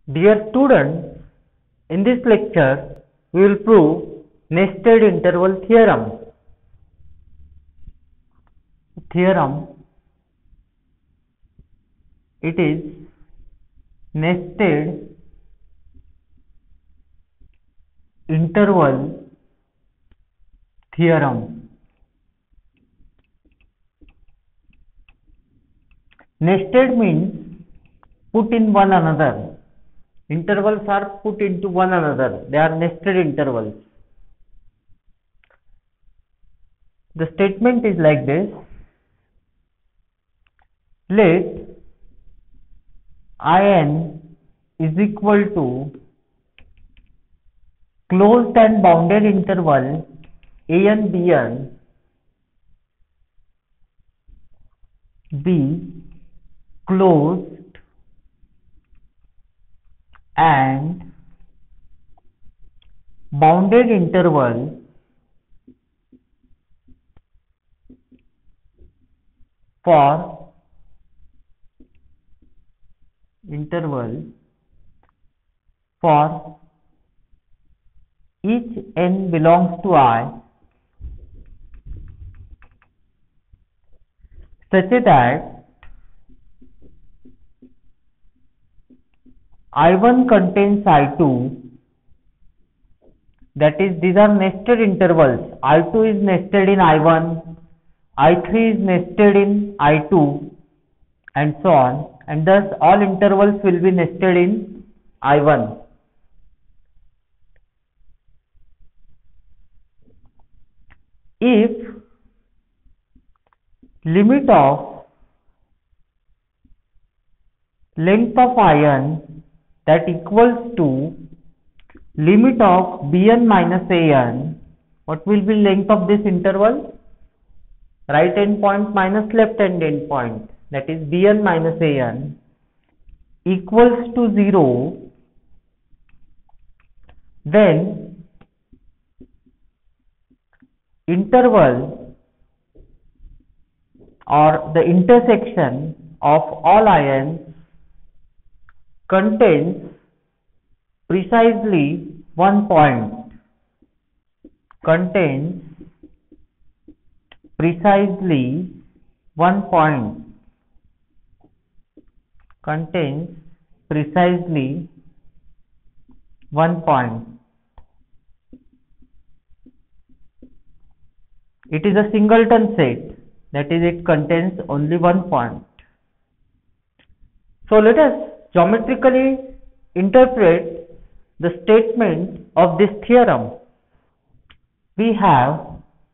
Dear students, in this lecture we will prove nested interval theorem. It is nested interval theorem. Nested means put in one another. Intervals are put into one another. They are nested intervals. The statement is like this. Let In is equal to closed and bounded interval an bn be closed and bounded interval for each n belongs to I such that I1 contains I2, that is, these are nested intervals. I2 is nested in I1, I3 is nested in I2, and so on, and thus all intervals will be nested in I1. If limit of length of ion that equals to limit of bn minus an, what will be length of this interval? Right endpoint minus left endpoint, that is bn minus an, equals to 0, then interval or the intersection of all ions contains precisely one point. Contains precisely one point. Contains precisely one point. It is a singleton set, that is, it contains only one point. So let us geometrically interpret the statement of this theorem. We have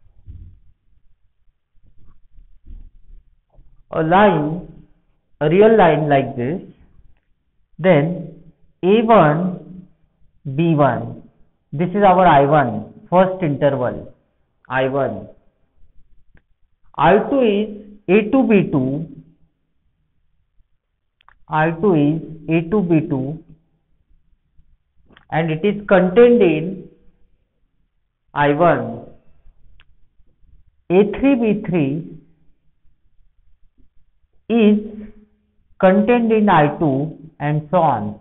a line, a real line like this, then A1, B1, this is our I1, first interval, I1. I2 is A2, B2, I2 is A2, B2, and it is contained in I1. A3, B3 is contained in I2, and so on.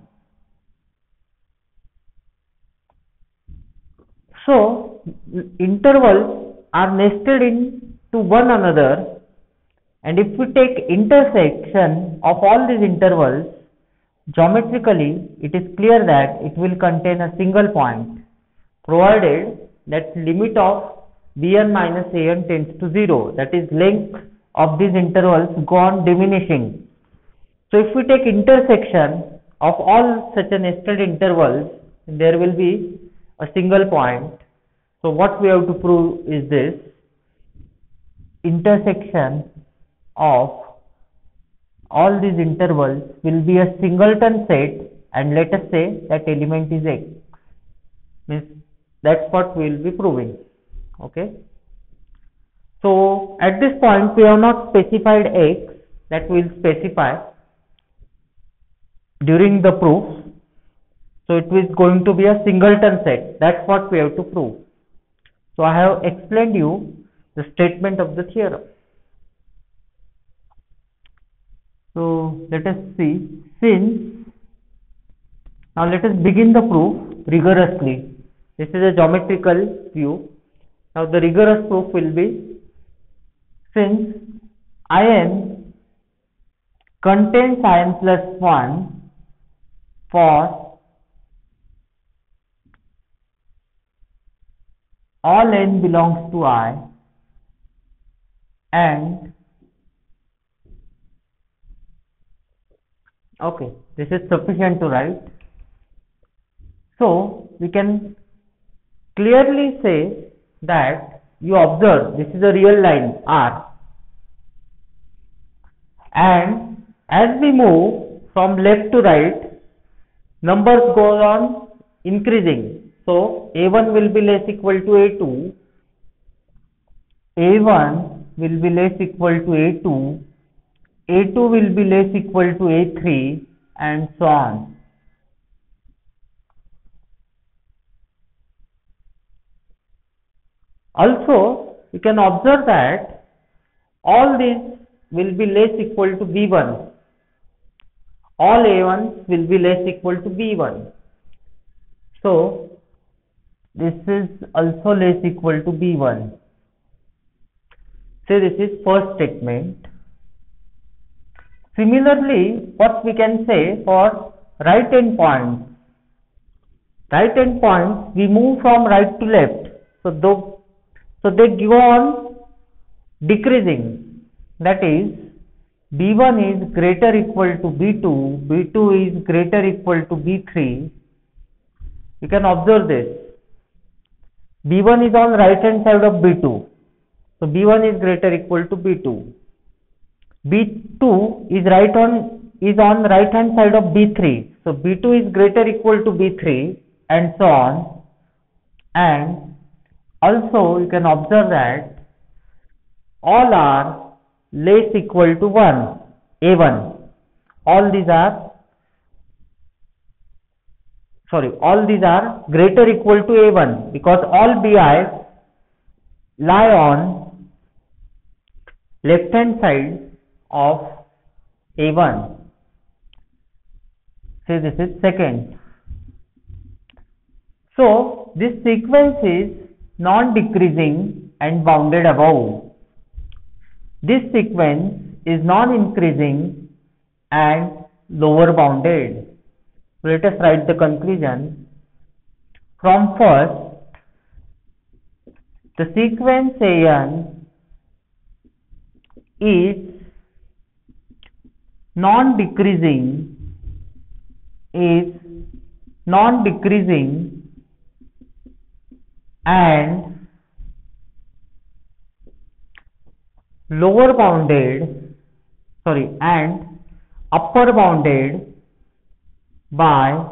So, intervals are nested into one another, and if we take intersection of all these intervals, geometrically it is clear that it will contain a single point, provided that limit of bn minus an tends to 0, that is, length of these intervals go on diminishing. So if we take intersection of all such a nested intervals, there will be a single point. So what we have to prove is this: intersection of all these intervals will be a singleton set, and let us say that element is X. Means that's what we will be proving. Okay. So at this point we have not specified X, that we will specify during the proof. So it is going to be a singleton set. That's what we have to prove. So I have explained you the statement of the theorem. So let us see, since Now let us begin the proof rigorously. This is a geometrical view. Now the rigorous proof will be, since ion contains ion plus 1 for all n belongs to I, and okay, this is sufficient to write. So we can clearly say that you observe this is a real line R, and as we move from left to right, numbers go on increasing. So A1 will be less equal to A2, A1 will be less equal to A2, A2 will be less equal to A3, and so on. Also, you can observe that all these will be less equal to B1. All A1s will be less equal to B1. So, this is also less equal to B1. So, this is first statement. Similarly, what we can say for right end points. Right end points, we move from right to left. So they go on decreasing. That is, B1 is greater equal to B2, B2 is greater equal to B3. You can observe this. B1 is on right hand side of B2. So B1 is greater equal to B2. B2 is on right hand side of B3. So B2 is greater equal to B3, and so on. And also you can observe that all are less equal to 1, A1. All these are greater equal to A1 because all BIs lie on left hand side of A1. Say this is second. So this sequence is non-decreasing and bounded above. This sequence is non-increasing and lower bounded. Let us write the conclusion. From first, the sequence AN is non-decreasing and upper bounded by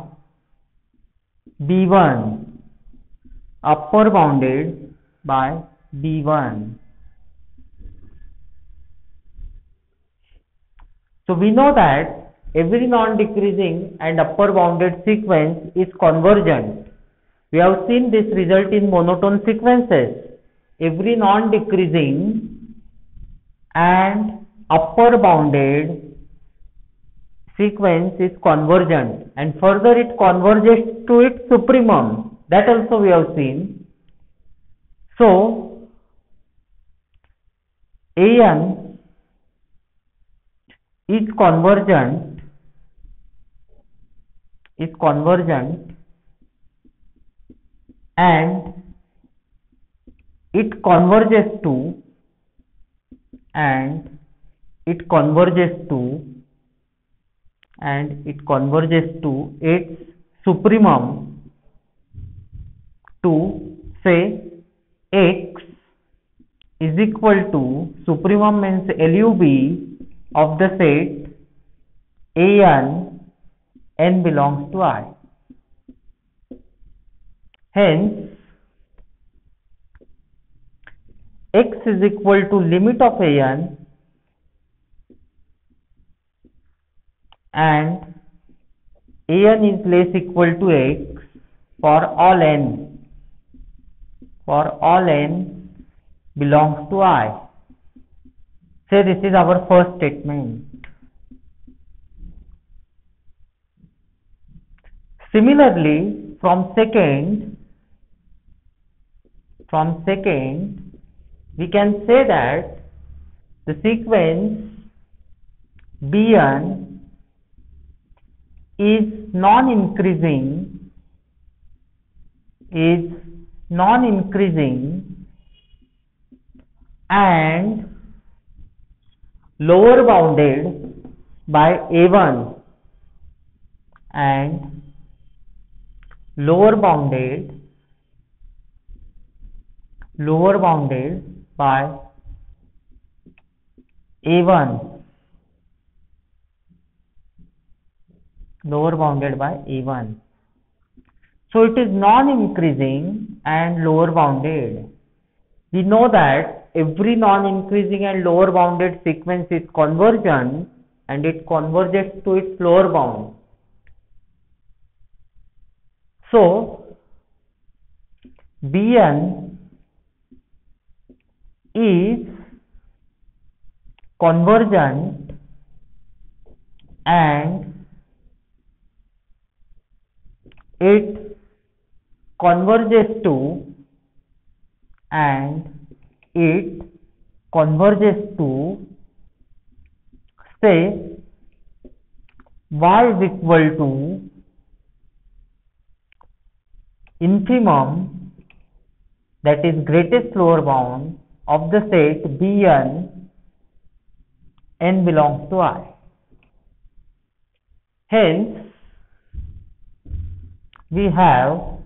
B1. Upper bounded by B1. So we know that every non-decreasing and upper bounded sequence is convergent. We have seen this result in monotone sequences. Every non-decreasing and upper bounded sequence is convergent, and further it converges to its supremum. That also we have seen. So AN is convergent and it converges to its supremum to say X is equal to, supremum means LUB of the set AN, n belongs to I. Hence, X is equal to limit of AN and AN is less equal to X for all n belongs to I. Say this is our first statement. Similarly, from second, we can say that the sequence Bn is non-increasing and lower bounded by A1 and lower bounded by A1 So it is non-increasing and lower bounded. We know that every non-increasing and lower bounded sequence is convergent and it converges to its lower bound. So Bn is convergent and it converges to say y is equal to infimum, that is greatest lower bound of the set Bn n belongs to I. Hence we have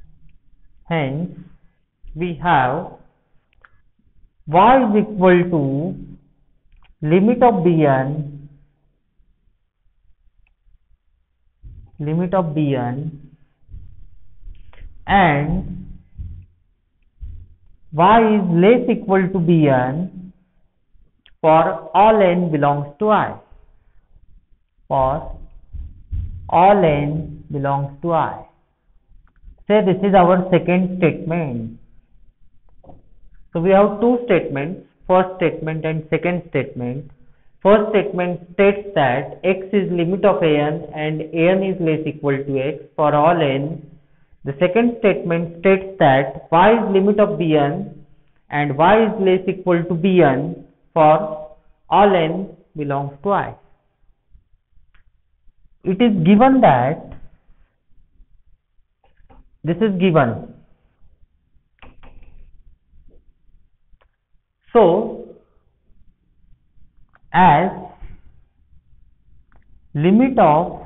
y is equal to limit of Bn and y is less equal to Bn for all n belongs to I. Say this is our second statement. So we have two statements, first statement and second statement. First statement states that x is limit of an and an is less equal to x for all n. The second statement states that y is limit of Bn and y is less equal to Bn for all n belongs to I. It is given that this is given. So as limit of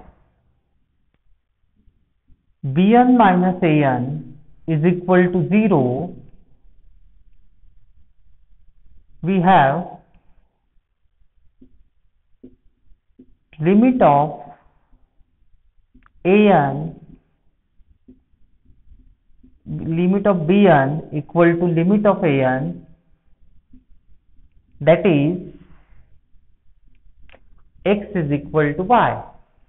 Bn minus An is equal to 0, we have limit of Bn equal to limit of An, that is x is equal to y.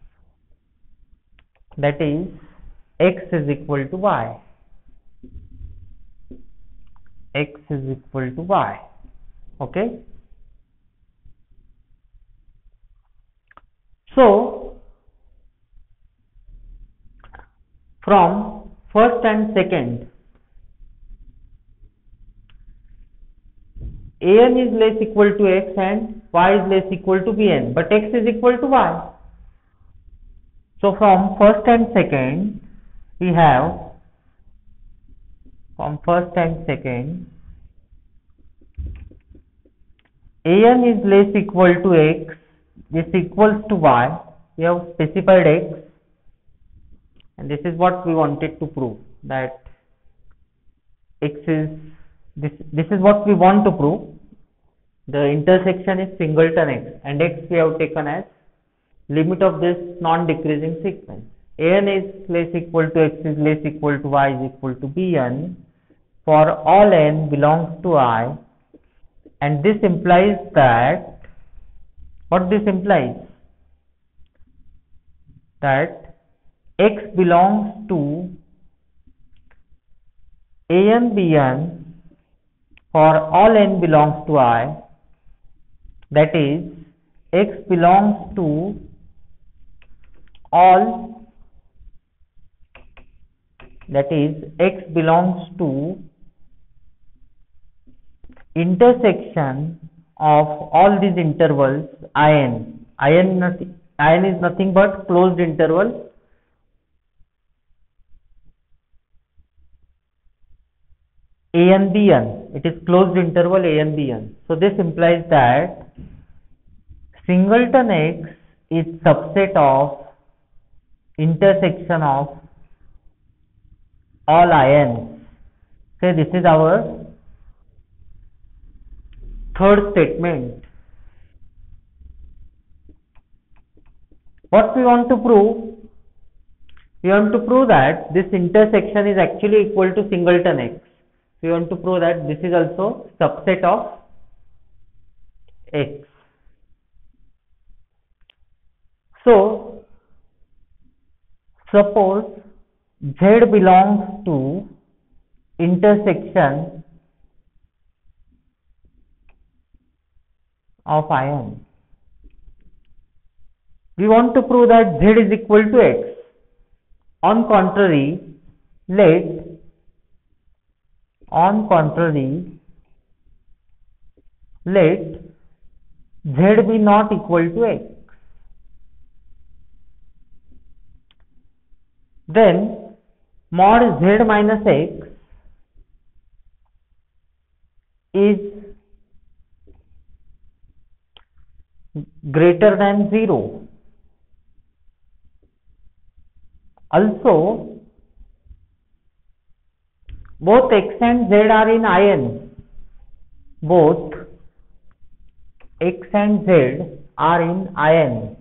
Okay. So from first and second, An is less equal to x and y is less equal to Bn, but x is equal to y. So from first and second, we have An is less equal to x, this equals to y. We have specified x, and this is what we wanted to prove, that x is this is what we want to prove. The intersection is singleton x, and x we have taken as limit of this non-decreasing sequence. An is less equal to x is less equal to y is equal to Bn for all n belongs to I, and this implies that, what this implies? That x belongs to An Bn for all n belongs to I, that is x belongs to all that is x belongs to intersection of all these intervals in. In is nothing but closed interval an bn. It is closed interval an bn. So this implies that singleton x is subset of intersection of all ions. So this is our third statement. What we want to prove? We want to prove that this intersection is actually equal to singleton x. We want to prove that this is also subset of x. So, suppose Z belongs to intersection of ions. We want to prove that Z is equal to x. On contrary, let Z be not equal to x. Then mod Z minus x is greater than 0. Also, both x and z are in ion. Both x and z are in ion.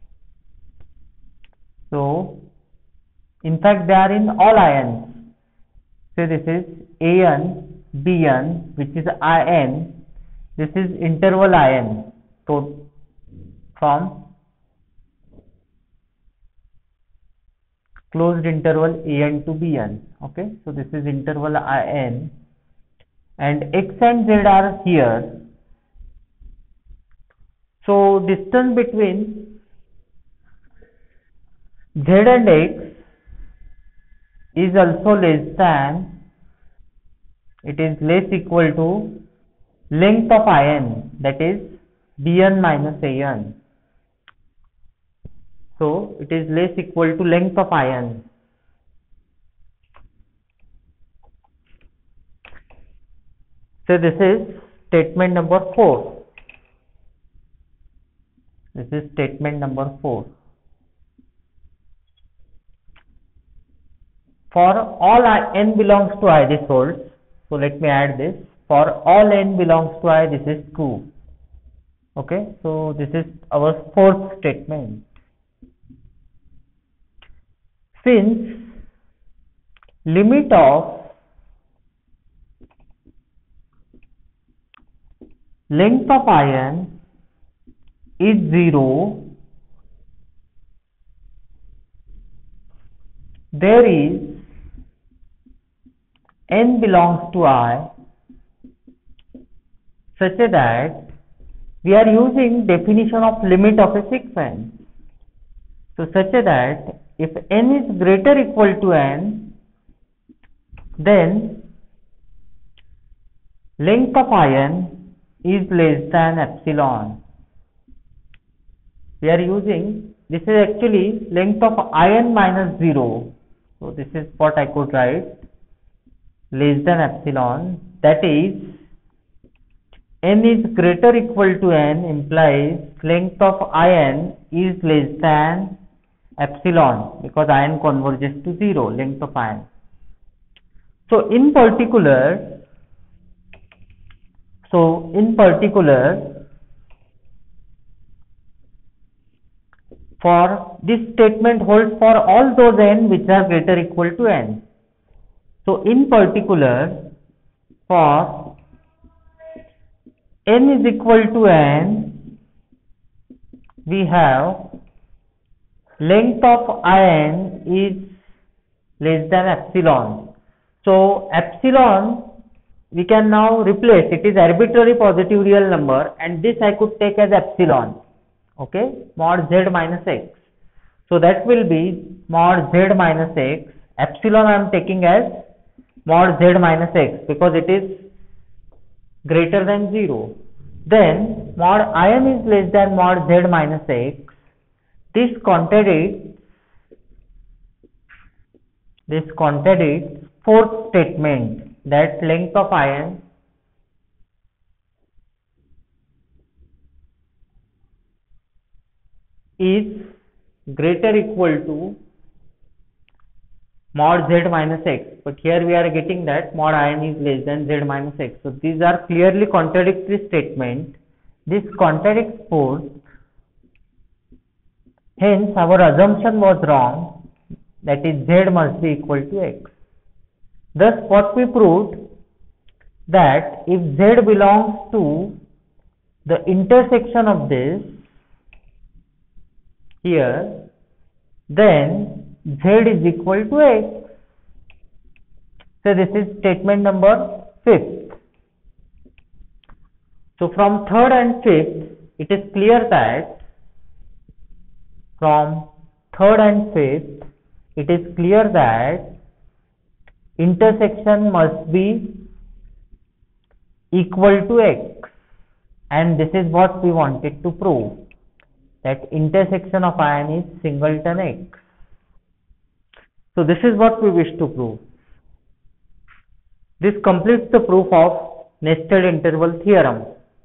So, in fact, they are in all ions. So, this is an, bn, which is in. This is interval ion. So, from closed interval an to bn. Okay, so this is interval in, and x and z are here. So distance between z and x is also less than, it is less equal to length of in, that is bn minus an. So it is less equal to length of ion. So this is statement number 4. This is statement number 4. For all n belongs to I, this holds. So let me add this. For all n belongs to I, this is true. Okay, so this is our fourth statement. Since limit of length of ion is 0, there is n belongs to I such that we are using definition of limit of a sequence. So such that if n is greater equal to n, then length of ion is less than epsilon. We are using, this is actually length of ion minus 0. So this is what I could write, less than epsilon. That is, n is greater equal to n implies length of ion is less than epsilon, because ion converges to 0, length of ion. So in particular, for this statement holds for all those n which are greater equal to n. So in particular, for n is equal to n, we have length of ion is less than epsilon. So epsilon we can now replace, it is arbitrary positive real number, and this I could take as epsilon. Okay, mod z minus x. So that will be mod z minus x epsilon I am taking as mod z minus x because it is greater than 0. Then mod in is less than mod z minus x. This contradicts fourth statement, that length of ion is greater or equal to mod z minus x, but here we are getting that mod ion is less than z minus x. So these are clearly contradictory statement. This contradicts fourth. Hence our assumption was wrong, that is z must be equal to x. Thus what we proved, that if z belongs to the intersection of this here, then z is equal to x. So this is statement number 5th. So from 3rd and 5th, it is clear that from 3rd and 5th, it is clear that intersection must be equal to x, and this is what we wanted to prove, that intersection of ion is singleton x. So this is what we wish to prove. This completes the proof of nested interval theorem.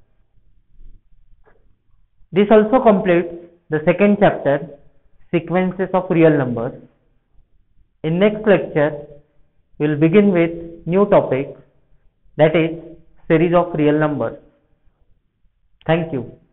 This also completes the second chapter, sequences of real numbers. In next lecture, we will begin with new topic, that is series of real numbers. Thank you.